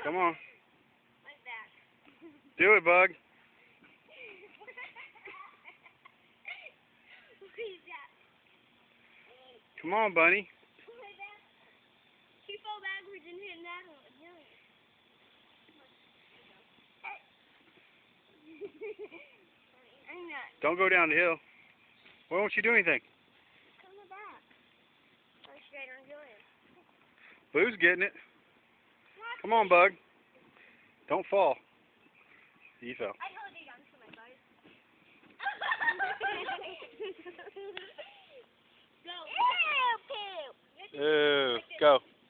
Come on. Like that. Do it, Bug. What is that? Come on, Bunny. Like that. She fell backwards and hit that one. I'm not. Don't go down the hill. Why won't you do anything? Come back. Go straight on Julia. Boo's getting it. Come on, Bug. Don't fall. You fell. I told you I'm for my bud. Go. Ew, poop. Go.